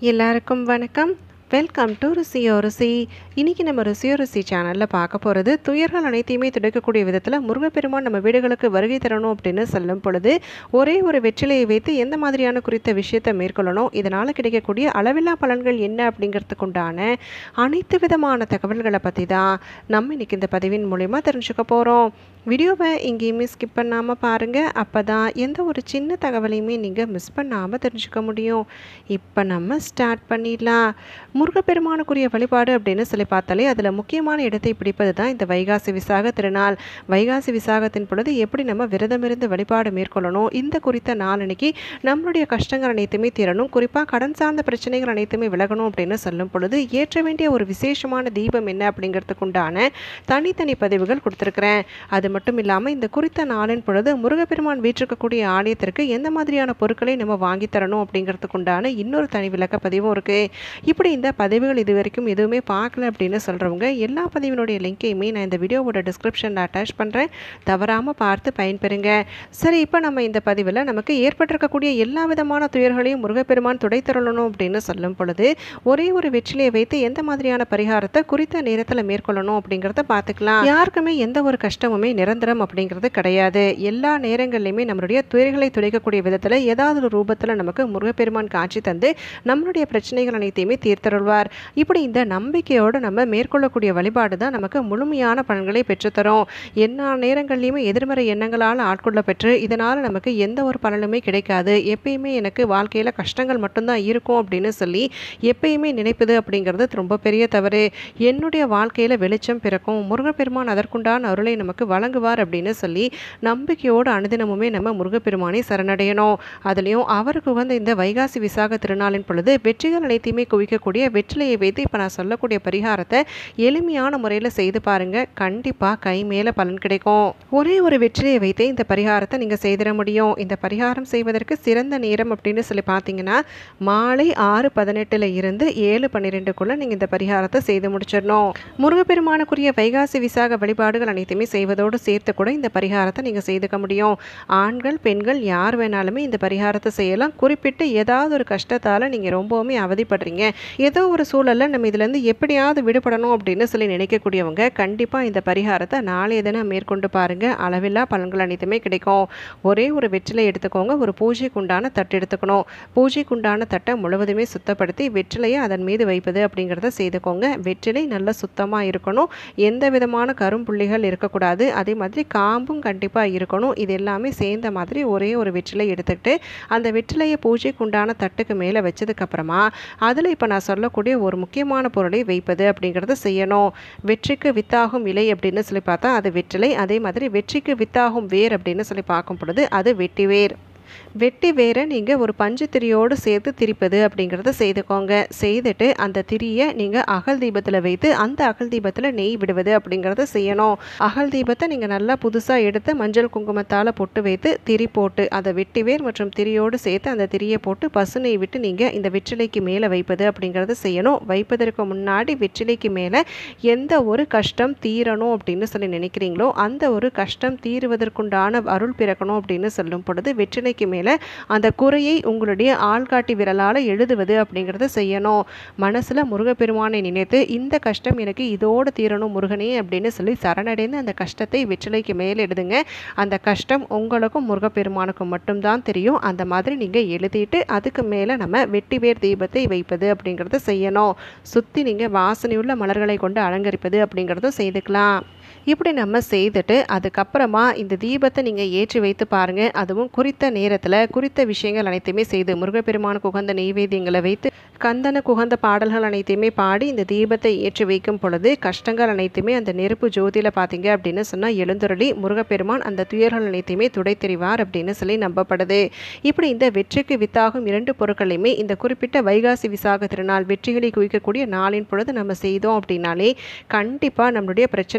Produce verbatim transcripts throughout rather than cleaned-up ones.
எல்லாருக்கும் வணக்கம். Welcome to ருசியோ ருசி. இன்றைக்கி நம்ம ருசியோ ருசி சேனலில் பார்க்க போகிறது, துயர்கள் அனைத்தையுமே துடைக்கக்கூடிய விதத்தில் முருகப்பெருமான் நம்ம வீடுகளுக்கு வருகை தரணும் அப்படின்னு சொல்லும் பொழுது ஒரே ஒரு வெற்றிலையை வைத்து எந்த மாதிரியான குறித்த விஷயத்தை மேற்கொள்ளணும், இதனால் கிடைக்கக்கூடிய அளவில்லா பலன்கள் என்ன அப்படிங்கிறதுக்கு உண்டான அனைத்து விதமான தகவல்களை பற்றி தான் நம்ம இன்றைக்கி இந்த பதிவின் மூலயமா தெரிஞ்சுக்க போகிறோம். வீடியோவை எங்கேயுமே ஸ்கிப் பண்ணாமல் பாருங்கள், அப்போ தான் எந்த ஒரு சின்ன தகவலையுமே நீங்கள் மிஸ் பண்ணாமல் தெரிஞ்சுக்க முடியும். இப்போ நம்ம ஸ்டார்ட் பண்ணிடலாம். முருகப்பெருமானுக்குரிய வழிபாடு அப்படின்னு சொல்லி பார்த்தாலே அதில் முக்கியமான இடத்தை பிடிப்பது தான் இந்த வைகாசி விசாக திருநாள். வைகாசி விசாகத்தின் பொழுது எப்படி நம்ம விரதமிருந்து வழிபாடு மேற்கொள்ளணும், இந்த குறித்த நாள் அன்னைக்கு நம்மளுடைய கஷ்டங்கள் அனைத்துமே தீரணும், குறிப்பாக கடன் சார்ந்த பிரச்சனைகள் அனைத்துமே விலகணும் அப்படின்னு சொல்லும் பொழுது ஏற்ற வேண்டிய ஒரு விசேஷமான தீபம் என்ன அப்படிங்கிறதுக்கு உண்டான தனித்தனி பதிவுகள் கொடுத்துருக்குறேன். அது மட்டும் இல்லாமல் இந்த குறித்த நாளின் பொழுது முருகப்பெருமான் வீற்றிருக்கக்கூடிய ஆலயத்திற்கு எந்த மாதிரியான பொருட்களை நம்ம வாங்கி தரணும் அப்படிங்கிறதுக்கு உண்டான இன்னொரு தனி விளக்க பதிவும் இருக்குது. இப்படி இந்த பதிவுகள் இது வரைக்கும் எதுவுமே பார்க்கல அப்படின்னு சொல்கிறவங்க எல்லா பதிவினுடைய லிங்கையுமே நான் இந்த வீடியோவோட டிஸ்கிரிப்ஷனில் அட்டாச் பண்ணுறேன், தவறாமல் பார்த்து பயன்பெறுங்க. சரி, இப்போ நம்ம இந்த பதிவில் நமக்கு ஏற்பட்டிருக்கக்கூடிய எல்லா விதமான துயர்களையும் முருகப்பெருமான் துடை தரணும் அப்படின்னு சொல்லும் பொழுது ஒரே ஒரு வெற்றிலையை வைத்து எந்த மாதிரியான பரிகாரத்தை குறித்த நேரத்தில் மேற்கொள்ளணும் அப்படிங்கிறத பார்த்துக்கலாம். யாருக்குமே எந்த ஒரு கஷ்டமுமே நிரந்தரம் அப்படிங்கிறது கிடையாது. எல்லா நேரங்கள்லையுமே நம்மளுடைய துயர்களை துடைக்கக்கூடிய விதத்தில் ஏதாவது ஒரு ரூபத்தில் நமக்கு முருகப்பெருமான் காட்சி தந்து நம்மளுடைய பிரச்சனைகள் அனைத்தையுமே தீர்த்தருள்வார். இப்படி இந்த நம்பிக்கையோடு நம்ம மேற்கொள்ளக்கூடிய வழிபாடு தான் நமக்கு முழுமையான பலன்களை பெற்றுத்தரும். எல்லா நேரங்கள்லையுமே எதிர்மறை எண்ணங்களால் ஆட்கொள்ள பெற்று இதனால் நமக்கு எந்த ஒரு பலனுமே கிடைக்காது, எப்பயுமே எனக்கு வாழ்க்கையில் கஷ்டங்கள் மட்டும்தான் இருக்கும் அப்படின்னு சொல்லி எப்பயுமே நினைப்பது அப்படிங்கிறது ரொம்ப பெரிய தவறு. என்னுடைய வாழ்க்கையில் வெளிச்சம் பிறக்கும், முருகப்பெருமான் அதற்குண்டான அருளை நமக்கு வழங்குவார் அப்படின்னு சொல்லி நம்பிக்கையோடு அனுதினமுமே நம்ம முருகப்பெருமானை சரணடையணும். அதுலேயும் அவருக்கு வந்து இந்த வைகாசி விசாக திருநாளின் பொழுது வெற்றிகள் அனைத்தையுமே குவிக்கக்கூடிய வெற்றிலையை வைத்து இப்போ நான் சொல்லக்கூடிய பரிகாரத்தை எளிமையான முறையில் செய்து பாருங்க, கண்டிப்பாக கை மேலே பலன் கிடைக்கும். ஒரே ஒரு வெற்றிலையை வைத்து இந்த பரிகாரத்தை நீங்கள் செய்திட முடியும். இந்த பரிகாரம் செய்வதற்கு சிறந்த நேரம் அப்படின்னு சொல்லி பார்த்தீங்கன்னா மாலை ஆறு பதினெட்டுல இருந்து ஏழு பன்னிரெண்டுக்குள்ள நீங்கள் இந்த பரிகாரத்தை செய்து முடிச்சிடணும். முருகப்பெருமானுக்குரிய வைகாசி விசாக வழிபாடுகள் அனைத்தையுமே செய்வதோடு சேர்த்து கூட இந்த பரிகாரத்தை நீங்கள் செய்துக்க முடியும். ஆண்கள் பெண்கள் யார் வேணாலுமே இந்த பரிகாரத்தை செய்யலாம். குறிப்பிட்டு ஏதாவது ஒரு கஷ்டத்தால் நீங்கள் ரொம்பவுமே அவதிப்படுறீங்க, ஏதோ ஒரு சூழலில் நம்ம இதுலேருந்து எப்படியாவது விடுபடணும் அப்படின்னு சொல்லி நினைக்கக்கூடியவங்க கண்டிப்பாக இந்த பரிகாரத்தை நாளைய தினம் மேற்கொண்டு பாருங்கள், அளவில்லா பலன்கள் அனைத்துமே கிடைக்கும். ஒரே ஒரு வெற்றிலை எடுத்துக்கோங்க, ஒரு பூஜைக்குண்டான தட்டு எடுத்துக்கணும். பூஜைக்குண்டான தட்டை முழுவதுமே சுத்தப்படுத்தி வெற்றிலையை அதன் மீது வைப்பது அப்படிங்கிறத செய்துக்கோங்க. வெற்றிலை நல்லா சுத்தமாக இருக்கணும், எந்த விதமான கரும்புள்ளிகள் இருக்கக்கூடாது, அதே மாதிரி காம்பும் கண்டிப்பாக இருக்கணும். இது எல்லாமே சேர்ந்த மாதிரி ஒரே ஒரு வெற்றிலை எடுத்துக்கிட்டு அந்த வெற்றிலையை பூஜைக்கு உண்டான தட்டுக்கு மேலே வச்சதுக்கப்புறமா அதில் இப்போ நான் சொல்லக்கூடிய ஒரு முக்கியமான பொருளை வைப்பது அப்படிங்கிறத செய்யணும். வெற்றிக்கு வித்தாகும் இலை அப்படின்னு சொல்லி பார்த்தா அது வெற்றிலை, அதே மாதிரி வெற்றிக்கு வித்தாகும் வேர் அப்படின்னு சொல்லி பார்க்கும் பொழுது அது வெட்டி வேர். வெட்டி வேரை நீங்கள் ஒரு பஞ்சு திரியோடு சேர்த்து திரிப்பது அப்படிங்கிறத செய்துக்கோங்க. செய்துட்டு அந்த திரியை நீங்கள் அகல் தீபத்தில் வைத்து அந்த அகல் தீபத்தில் நெய் விடுவது அப்படிங்கிறத செய்யணும். அகல் தீபத்தை நீங்கள் நல்லா புதுசாக எடுத்து மஞ்சள் குங்குமத்தால் பொட்டு வைத்து திரி போட்டு அதை வெட்டி வேர் மற்றும் திரியோடு சேர்த்து அந்த திரியை போட்டு பசு நெய் விட்டு நீங்கள் இந்த வெற்றிலைக்கு மேலே வைப்பது அப்படிங்கிறத செய்யணும். வைப்பதற்கு முன்னாடி வெற்றிலைக்கு மேலே எந்த ஒரு கஷ்டம் தீரணும் அப்படின்னு சொல்லி நினைக்கிறீங்களோ அந்த ஒரு கஷ்டம் தீருவதற்குண்டான அருள் பிறக்கணும் அப்படின்னு சொல்லும் பொழுது வெற்றிலைக்கு மேலே அந்த குறையை உங்களுடைய ஆள்காட்டி விரலால் எழுதுவது அப்படிங்கிறத செய்யணும். மனசில் முருகப்பெருமானை நினைத்து இந்த கஷ்டம் எனக்கு இதோடு தீரணும் முருகனே அப்படின்னு சொல்லி சரணடைந்து அந்த கஷ்டத்தை வெற்றிலைக்கு மேலே எழுதுங்க. அந்த கஷ்டம் உங்களுக்கும் முருகப்பெருமானுக்கும் மட்டும்தான் தெரியும். அந்த மாதிரி நீங்கள் எழுதிட்டு அதுக்கு மேலே நம்ம வெட்டிவேர் தீபத்தை வைப்பது அப்படிங்கிறத செய்யணும். சுற்றி நீங்கள் வாசனையுள்ள மலர்களை கொண்டு அலங்கரிப்பது அப்படிங்கிறதும் செய்துக்கலாம். இப்படி நம்ம செய்துட்டு அதுக்கப்புறமா இந்த தீபத்தை நீங்கள் ஏற்றி வைத்து பாருங்கள். அதுவும் குறித்த நேரத்தில் குறித்த விஷயங்கள் அனைத்தையுமே செய்து முருகப்பெருமானுக்கு உகந்த நெய்வேத்தியங்களை வைத்து கந்தனுக்கு உகந்த பாடல்கள் அனைத்தையுமே பாடி இந்த தீபத்தை ஏற்றி வைக்கும் பொழுது கஷ்டங்கள் அனைத்துமே அந்த நெருப்பு ஜோதியில் பார்த்தீங்க அப்படின்னு சொன்னால் எழுந்துருளி முருகப்பெருமான் அந்த துயர்கள் அனைத்தையுமே துடை தெரிவார் அப்படின்னு சொல்லி நம்பப்படுது. இப்படி இந்த வெற்றிக்கு வித்தாகும் இரண்டு பொருட்களையுமே இந்த குறிப்பிட்ட வைகாசி விசாக திருநாள் வெற்றிகளை குவிக்கக்கூடிய நாளின் பொழுது நம்ம செய்தோம் அப்படின்னாலே கண்டிப்பாக நம்மளுடைய பிரச்சனைகள் அனைத்து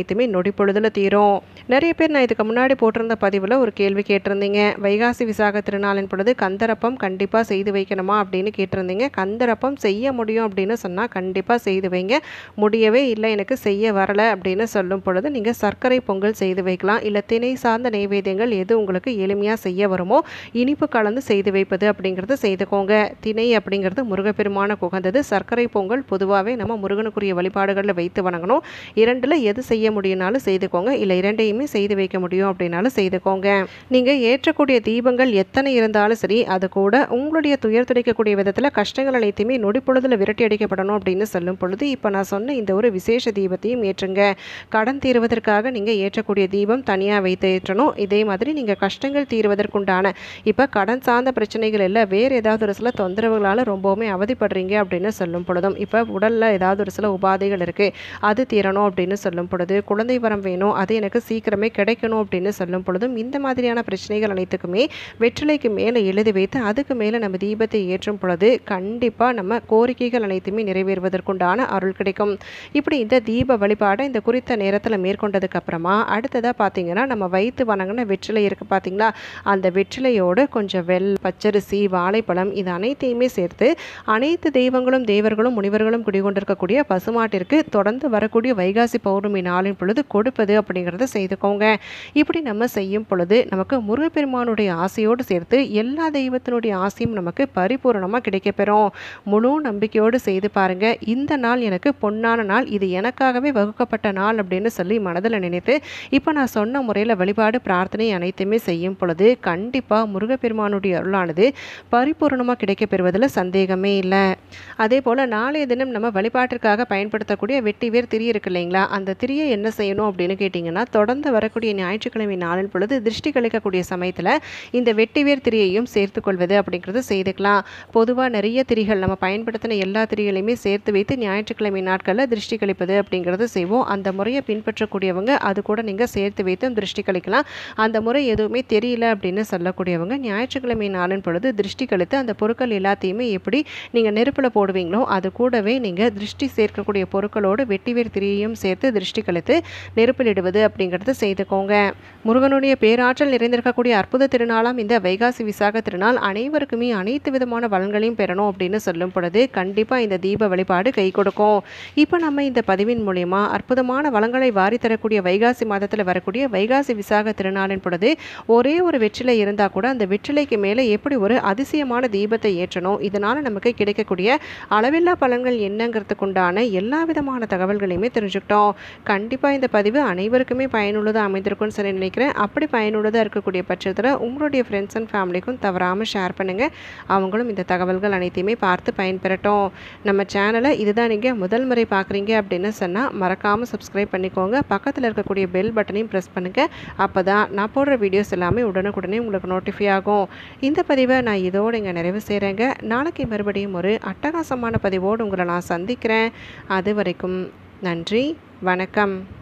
அனைத்துமே நொடி பொழுதில் தீரும். நிறைய பேர் நான் இதுக்கு முன்னாடி போட்டிருந்த பதிவில் ஒரு கேள்வி கேட்டிருந்தீங்க. வைகாசி விசாக திருநாளின் பொழுது கந்தரப்பம் கண்டிப்பாக செய்து வைக்கணுமா அப்படின்னு கேட்டிருந்தீங்க. கந்தரப்பம் செய்ய முடியும் அப்படின்னு சொன்னால் கண்டிப்பாக செய்து வைங்க. முடியவே இல்லை எனக்கு செய்ய வரலை அப்படின்னு சொல்லும் பொழுது நீங்கள் சர்க்கரை பொங்கல் செய்து வைக்கலாம். இல்லை திணை சார்ந்த நைவேத்தியங்கள் எது உங்களுக்கு எளிமையாக செய்ய வருமோ இனிப்பு கலந்து செய்து வைப்பது அப்படிங்கிறது செய்துக்கோங்க. திணை அப்படிங்கிறது முருகப்பெருமான உகந்தது. சர்க்கரை பொங்கல் பொதுவாகவே நம்ம முருகனுக்குரிய வழிபாடுகளில் வைத்து வணங்கணும். இரண்டில் எது செய்ய முடியும்னாலும் செய்துக்கோங்க. இல்லை இரண்டையுமே செய்து வைக்க முடியும் அப்படின்னாலும் செய்துக்கோங்க. நீங்கள் ஏற்றக்கூடிய தீபங்கள் எத்தனை இருந்தாலும் சரி அது கூட உங்களுடைய துயர் துடைக்கக்கூடிய விதத்தில் கஷ்டங்கள் அனைத்துமே நொடி பொழுதில் விரட்டி அடிக்கப்படணும் அப்படின்னு சொல்லும் பொழுது இப்போ நான் சொன்ன இந்த ஒரு விசேஷ தீபத்தையும் ஏற்றுங்க. கடன் தீர்வதற்காக நீங்கள் ஏற்றக்கூடிய தீபம் தனியாக வைத்து ஏற்றணும். இதே மாதிரி நீங்கள் கஷ்டங்கள் தீர்வதற்குண்டான இப்போ கடன் சார்ந்த பிரச்சனைகள் இல்லை வேறு ஏதாவது ஒரு சில தொந்தரவுகளால் ரொம்பவுமே அவதிப்படுறீங்க அப்படின்னு சொல்லும் பொழுதும் இப்போ உடலில் ஏதாவது ஒரு சில உபாதைகள் இருக்குது அது தீரணும் அப்படின்னு சொல்லும் பொழுது குழந்தை வரம் வேணும் அது எனக்கு சீக்கிரமே கிடைக்கணும் அப்படின்னு சொல்லும் பொழுதும் இந்த மாதிரியான பிரச்சனைகள் அனைத்துக்குமே வெற்றிலைக்கு மேலே எழுதி வைத்து அதுக்கு மேலே நம்ம தீபத்தை ஏற்றும் பொழுது கண்டிப்பாக நம்ம கோரிக்கைகள் அனைத்துமே நிறைவேறுவதற்குண்டான அருள் கிடைக்கும். இப்படி இந்த தீப வழிபாடை இந்த குறித்த நேரத்தில் மேற்கொண்டதுக்கு அப்புறமா அடுத்ததாக பார்த்தீங்கன்னா நம்ம வைத்து வணங்கின வெற்றிலை இருக்குது பார்த்தீங்களா, அந்த வெற்றிலையோடு கொஞ்சம் வெள் பச்சரிசி வாழைப்பழம் இது அனைத்தையுமே சேர்த்து அனைத்து தெய்வங்களும் தேவர்களும் முனிவர்களும் குடிகொண்டிருக்கக்கூடிய பசுமாட்டிற்கு தொடர்ந்து வரக்கூடிய வைகாசி பௌர்ணமி நாளின் பொழுது கொடுப்பது அப்படிங்கிறத செய்துக்கோங்க. இப்படி நம்ம செய்யும் பொழுது நமக்கு முருகப்பெருமானுடைய ஆசையோடு சேர்த்து எல்லா தெய்வத்தினுடைய ஆசையும் நமக்கு பரிபூர்ணமாக கிடைக்கப்பெறும். முழு நம்பிக்கையோடு செய்து பாருங்க. இந்த நாள் எனக்கு பொன்னான நாள், இது எனக்காகவே வகுக்கப்பட்ட நாள் அப்படின்னு சொல்லி மனதில் நினைத்து இப்போ நான் சொன்ன முறையில் வழிபாடு பிரார்த்தனை அனைத்துமே செய்யும் பொழுது கண்டிப்பாக முருகப்பெருமானுடைய அருளானது பரிபூர்ணமாக கிடைக்கப் பெறுவதில் சந்தேகமே இல்லை. அதே போல் நாளைய தினம் நம்ம வழிபாட்டிற்காக பயன்படுத்தக்கூடிய வெட்டிவேர் திரி இருக்கு இல்லைங்களா, அந்த திரியை என்ன செய்யணும் அப்படின்னு கேட்டிங்கன்னா தொடர்ந்து வரக்கூடிய ஞாயிற்றுக்கிழமை நாளின் பொழுது திருஷ்டி கழிக்கக்கூடிய சமயத்தில் இந்த வெட்டிவேர் திரியையும் சேர்த்து கொள்வது அப்படிங்கிறது செய்துக்கலாம். பொதுவாக நிறைய திரிகள் நம்ம பயன்படுத்தின எல்லா திரிகளையுமே சேர்த்து வைத்து ஞாயிற்றுக்கிழமை நாட்களில் திருஷ்டி கழிப்பது அப்படிங்கிறது செய்வோம். அந்த முறையை பின்பற்றக்கூடியவங்க அது கூட நீங்கள் சேர்த்து வைத்து திருஷ்டி கழிக்கலாம். அந்த முறை எதுவுமே தெரியல அப்படின்னு சொல்லக்கூடியவங்க ஞாயிற்றுக்கிழமை நாளின் பொழுது திருஷ்டி கழித்து அந்த பொருட்கள் எல்லாத்தையுமே எப்படி நீங்கள் நெருப்பில் போடுவீங்களோ அது கூடவே நீங்கள் திருஷ்டி சேர்க்கக்கூடிய பொருட்களோடு வெட்டிவேர் திரியையும் சேர்த்து திருஷ்டி கழித்து நெருப்பில் இடுவது அப்படிங்கிறது செய்துக்கோங்க. முருகனுடைய பேராற்றல் நிறைந்திருக்கக்கூடிய அற்புத திருநாளாம் இந்த வைகாசி விசாக திருநாள் அனைவருக்குமே அனைத்து விதமான பலன்களையும் பெறணும் அப்படின்னு சொல்லும் பொழுது கண்டிப்பாக இந்த தீப வழிபாடு கை கொடுக்கும். இப்போ நம்ம இந்த பதிவின் மூலமா அற்புதமான வளங்களை வாரி தரக்கூடிய வைகாசி மாதத்தில் வரக்கூடிய வைகாசி விசாக திருநாளின் பொழுது ஒரே ஒரு வெற்றிலை இருந்தால் கூட அந்த வெற்றிலைக்கு மேலே எப்படி ஒரு அதிசயமான தீபத்தை ஏற்றணும், இதனால் நமக்கு கிடைக்கக்கூடிய அளவில்லா பலன்கள் என்னங்கிறதுக்குண்டான எல்லா விதமான தகவல்களையுமே தெரிஞ்சுக்கிட்டோம். கண்டிப்பாக இந்த பதிவு அனைவருக்குமே பயனுள்ளதாக அமைந்திருக்கும்னு சொல்லி நினைக்கிறேன். அப்படி பயனுள்ளதாக இருக்கக்கூடிய பட்சத்தில் உங்களுடைய ஃப்ரெண்ட்ஸ் அண்ட் ஃபேமிலிக்கும் தவறாமல் ஷேர் பண்ணுங்கள். அவங்களும் இந்த தகவல்கள் அனைத்தையுமே பார்த்து பயன்பெறட்டும். நம்ம சேனலை இதுதான் நீங்கள் முதல் முறை பார்க்குறீங்க அப்படின்னு சொன்னால் மறக்காமல் சப்ஸ்கிரைப் பண்ணிக்கோங்க. பக்கத்தில் இருக்கக்கூடிய பெல் பட்டனையும் ப்ரெஸ் பண்ணுங்கள். அப்போ தான் நான் போடுற வீடியோஸ் எல்லாமே உடனுக்குடனே உங்களுக்கு நோட்டிஃபை ஆகும். இந்த பதிவை நான் இதோடு இங்கே நிறைவு செய்கிறேங்க. நாளைக்கு மறுபடியும் ஒரு அட்டகாசமான பதிவோடு உங்களை நான் சந்திக்கிறேன். அது வரைக்கும் நன்றி, வணக்கம்.